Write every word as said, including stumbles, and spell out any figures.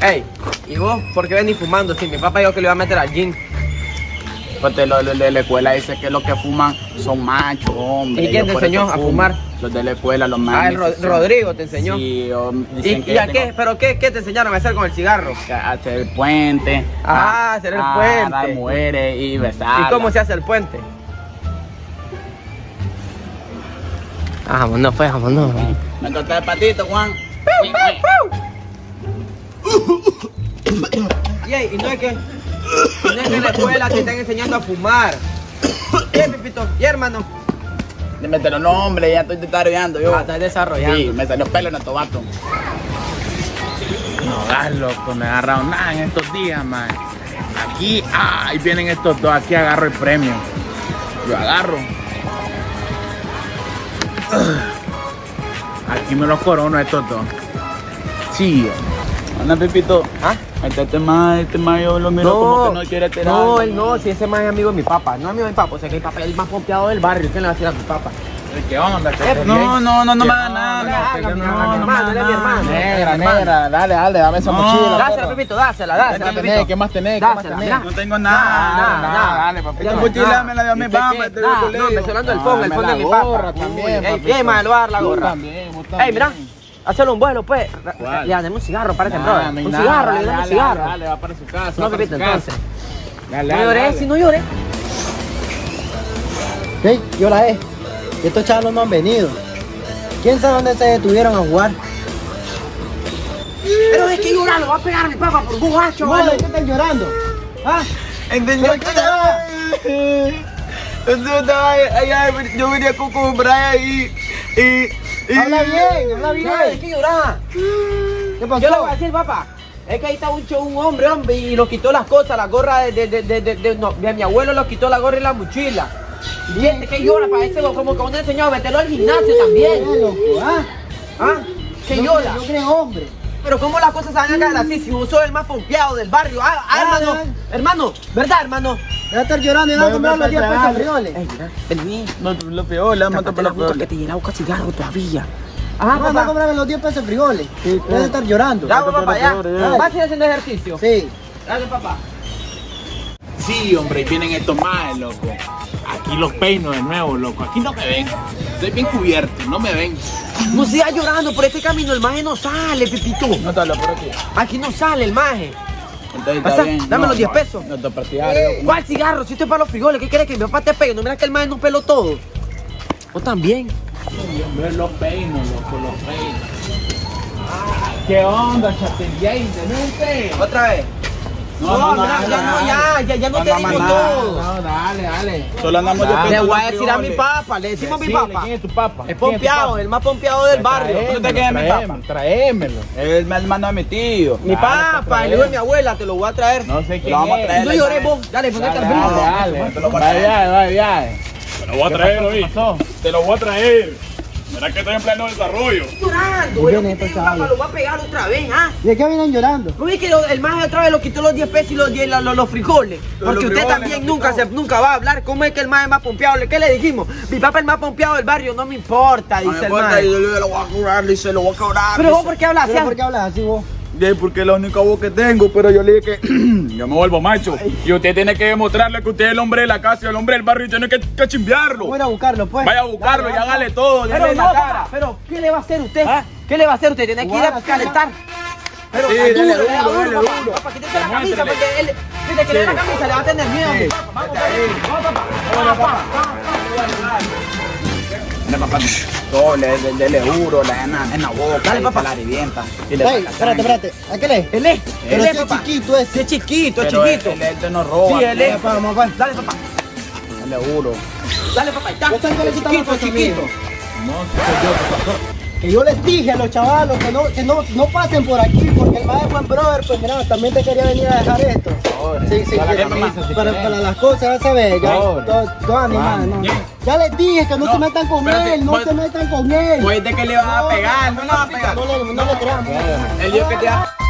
Ey, ¿y vos por qué venís fumando? Si mi papá dijo que le iba a meter al gym. Porque los, los de la escuela dicen que los que fuman son machos, hombre. ¿Y quién te enseñó a fumar? Los de la escuela, los machos. Ah, el Ro Rodrigo te enseñó. Sí, um, ¿Y, que ¿y a tengo... qué? ¿Pero qué, qué te enseñaron a hacer con el cigarro? A hacer el puente. Ah, hacer el a, puente. A las mujeres y besar. ¿Y cómo se hace el puente? Ah, vámonos, pues, vámonos. Me corté el patito, Juan. Y, y no es que, no es que en la escuela te están enseñando a fumar. ¿Qué, Pipito? ¿Y hermano? Me los nombres, ya estoy desarrollando yo. Ah, estás desarrollando. Sí, me salió pelo en el tobato. No, gas, loco, no he agarrado nada en estos días, man. Aquí, ah, ahí vienen estos dos, aquí agarro el premio. Lo agarro. Aquí me los corono estos dos. Sí. Anda, Pipito. ¿Ah? Este tema, este tema yo lo miro como que no quiere tirar. No, él no, si ese más es amigo de mi papá. No es amigo de mi papá, o sea que mi papá es el más pompeado del barrio. ¿Qué le va a decir a mi papá? ¿Qué onda? Eh, No, no, no, no me da No, nada. no, No, mi no, hermano, no él es mi hermano. Negra, negra, dale, dale, dame esa mochila. Dásela, Pepito, dásela, dásela, ¿Qué Pepito. ¿Qué más tenés? ¿Qué más Dásela, tenés? mira. No tengo nada. Nada, nada. Dale, papito. Ya La no, mochila nada. me la dio mi ¿Y usted papá. qué? del Nah, colegio. no, me estoy hablando del Ah, fondo, el me fondo la de mi papá. gorra también, Ey, papito. ey, madre, le voy a dar la Tú gorra. también, vos Ey, mira, también. hazlo un vuelo, pues. ¿Cuál? Ya, dame un cigarro, parece, Nah, brother. no hay Un nada, cigarro, le dale, dame un dale, cigarro. Dale, dale, va para su casa. No, va para Pepito, su casa. entonces. Dale, No dale, lloré, dale. si no lloré. Hey, ¿qué hora es? Estos chavos no han venido. ¿Quién sabe dónde se detuvieron a jugar? Pero es que llorar, lo va a pegar mi papá por borracho, No, ¿de qué están llorando? ¿Ah? Entendió ¿Pero qué te va? Yo estaba allá, yo venía con con Brian y, y, y... Habla bien, habla bien. No, ¿de qué llorar? ¿Qué pasó? Yo le voy a decir, papá. Es que ahí está un, un hombre, hombre, y lo quitó las cosas, la gorra de, de, de, de, de, de- no, de mi abuelo, lo quitó la gorra y la mochila. Y este que llora, parece como que uno enseñó a meterlo al gimnasio también. Eh, loco, ¿ah? ¿Ah? ¿Qué Yo llora? creo- Yo creo hombre. Pero cómo las cosas se van a caer así si vos sos el más pompeado del barrio. Ah, ah, Ah, hermano, ah. hermano, ¿verdad, hermano? Deja de estar llorando y no Bueno, comprar los diez pero, pesos pero, frijoles. Ey, mira, vení, No, lo peor, la mata tápate por la la boca que peor. te llena a buscar cigarro todavía. Ah, No, anda a papá. comprarme los diez pesos frijoles. Deja de estar llorando. Dale, papá, ya. Dale, dale. ¿Vas a ir haciendo ejercicio? Sí. Dale, papá. Sí, hombre, y vienen estos más, loco. Aquí los peino de nuevo, loco. Aquí no me ven. Estoy bien cubierto, no me ven. No sigas llorando, por este camino el maje no sale, Pepito. No te hablo por aquí. Aquí no sale el maje. Entonces Pasa, está bien. dame No, los diez no, pesos. No te partidario. ¿Cuál cigarro? Si esto es para los frijoles, ¿qué quieres que mi papá te pegue? ¿No miras que el maje no peló todo? ¿Vos también? Sí, hombre, los peino, loco, los peino. ¿Qué onda, chategueinte? ¿No usted? ¿Otra vez? No, mira, ya no, ya, ya, ya no te digo todo. No, dale, dale. Solo andamos de Le peso voy a de decir a mi frijoles. papá, le decimos a mi Decile, papá. ¿quién es tu papá? Es pompeado, el más pompeado del barrio. ¿Tú te quedas mi papá? Tráemelo. Es el hermano de mi tío. Mi papá, el hijo de mi abuela, te lo voy a traer. No sé Lo quién vamos a es. traer. No lloré vos, dale, ponete al brinco. Dale, dale. Te lo voy a traer. Vaya, vaya. Te lo voy a traer hoy. Te lo voy a traer. Verá que estoy en pleno desarrollo. Llorando, Muy yo bien, que estos tengo, papá, chavales. lo voy a pegar otra vez, ¿ah? ¿Y de qué vienen llorando? ¿No ves que lo- el maje otra vez lo quitó los diez pesos y los, diez- los, los, los frijoles? Los Porque usted frijoles, también los nunca, se, frijoles. nunca va a hablar cómo es que el maje es más pompeado. ¿Qué le dijimos? Mi papá es el más pompeado del barrio, no me importa, No me dice el importa, maje. yo le lo voy a cobrar, dice, lo voy a cobrar. Pero vos, dice. ¿por qué hablas así? ¿Pero por qué hablas así vos? Sí, porque es la única voz que tengo, pero yo le dije que Yo me vuelvo macho. Y usted tiene que demostrarle que usted es el hombre de la casa y el hombre del barrio y tiene que cachimbiarlo. Voy a ir a buscarlo, pues. Vaya a buscarlo y hágale todo. Pero Dale no, la papá, cara. pero ¿qué le va a hacer usted? ¿Ah? ¿Qué le va a hacer usted? Tiene que ir Jugar a así, calentar. Pero Sí, dale dale duro, dale duro, duro, dale papá. duro. Papá, quítese la camisa Demuéstrele. porque él, desde que le dé la camisa le va a tener miedo. Sí. Papá, vamos, vamos, papá. Vamos, papá. Dale, papá. Todo, le, le, dele duro, le da en la, en la boca. Dale, y papá. se la revienta. Y le Ey, saca espérate, sangre. espérate. ¿A qué le? Él es, Pero él si es, es papá. chiquito ese. Sí, es chiquito, es Pero chiquito. Él, él, él no roba. Sí, él es. Vamos, vamos, vamos. Dale, papá. Dale duro. Dale, papá, ahí está. Yo sé que le quita la Chiquito, cosa, chiquito. amigo. Que yo les dije a los chavalos que no, que no, no pasen por aquí porque el maestro buen brother, pues mira, también te quería venir a dejar esto. Sí, sí, Para que- la camisa, si para, querés. para las cosas, ya sabes, ya, Pobre. todo, todo animal, no, no. Ya les dije que no, No, se metan con espérate, él, no pues- se metan con él. Pues de que le vas a pegar, no le vas a pegar. No le, no le creamos. Él dijo que te va